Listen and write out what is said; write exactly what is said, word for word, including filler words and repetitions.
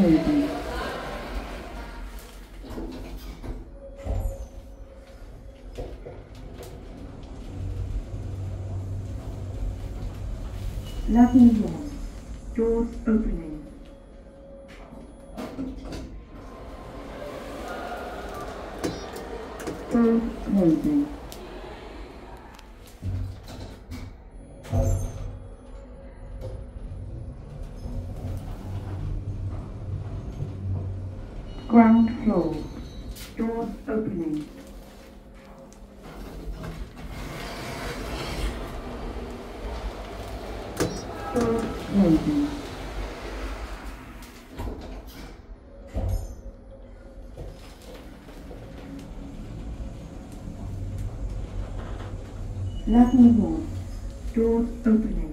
closing. Level one. Doors opening. Doors closing. Ground floor. Doors opening. Doors closing. Level one. Doors opening.